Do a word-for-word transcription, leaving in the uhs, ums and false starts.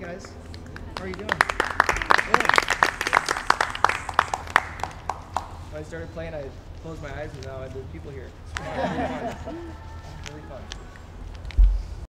guys. How are you doing? Good. When I started playing, I closed my eyes, and now there's people here. It's really fun. Really fun.